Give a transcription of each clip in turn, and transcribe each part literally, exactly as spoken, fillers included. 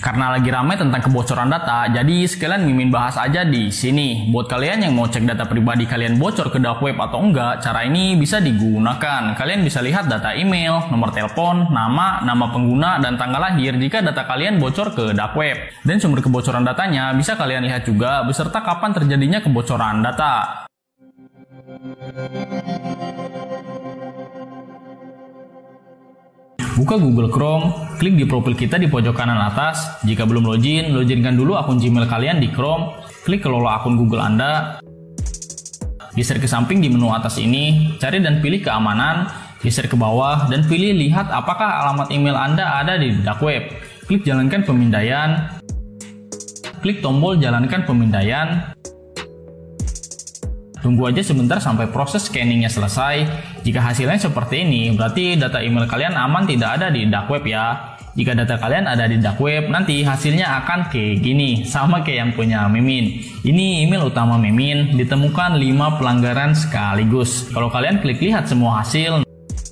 Karena lagi ramai tentang kebocoran data, jadi sekalian Mimin bahas aja di sini. Buat kalian yang mau cek data pribadi kalian bocor ke dark web atau enggak, cara ini bisa digunakan. Kalian bisa lihat data email, nomor telepon, nama, nama pengguna, dan tanggal lahir jika data kalian bocor ke dark web. Dan sumber kebocoran datanya bisa kalian lihat juga beserta kapan terjadinya kebocoran data. Buka Google Chrome, klik di profil kita di pojok kanan atas. Jika belum login, loginkan dulu akun Gmail kalian di Chrome. Klik kelola akun Google Anda. Geser ke samping di menu atas ini, cari dan pilih keamanan. Geser ke bawah dan pilih lihat apakah alamat email Anda ada di dark web. Klik jalankan pemindaian. Klik tombol jalankan pemindaian. Tunggu aja sebentar sampai proses scanningnya selesai. Jika hasilnya seperti ini, berarti data email kalian aman, tidak ada di dark web ya. Jika data kalian ada di dark web, nanti hasilnya akan kayak gini, sama kayak yang punya Mimin. Ini email utama Mimin, ditemukan lima pelanggaran sekaligus. Kalau kalian klik lihat semua hasil,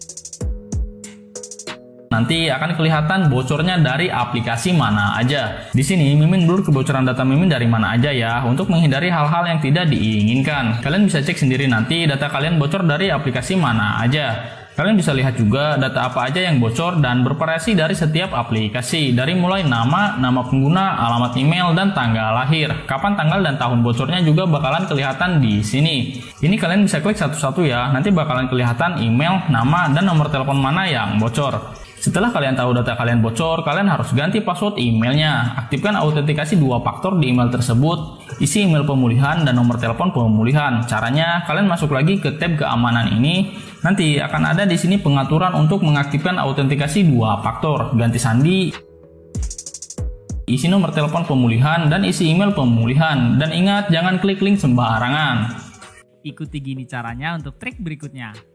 nanti akan kelihatan bocornya dari aplikasi mana aja. Di sini Mimin blur kebocoran data Mimin dari mana aja ya, untuk menghindari hal-hal yang tidak diinginkan. Kalian bisa cek sendiri nanti data kalian bocor dari aplikasi mana aja. Kalian bisa lihat juga data apa aja yang bocor dan bervariasi dari setiap aplikasi. Dari mulai nama, nama pengguna, alamat email, dan tanggal lahir. Kapan tanggal dan tahun bocornya juga bakalan kelihatan di sini. Ini kalian bisa klik satu-satu ya, nanti bakalan kelihatan email, nama, dan nomor telepon mana yang bocor. Setelah kalian tahu data kalian bocor, kalian harus ganti password emailnya. Aktifkan autentikasi dua faktor di email tersebut. Isi email pemulihan dan nomor telepon pemulihan. Caranya, kalian masuk lagi ke tab keamanan ini. Nanti akan ada di sini pengaturan untuk mengaktifkan autentikasi dua faktor. Ganti sandi, isi nomor telepon pemulihan, dan isi email pemulihan. Dan ingat, jangan klik link sembarangan. Ikuti gini caranya untuk trik berikutnya.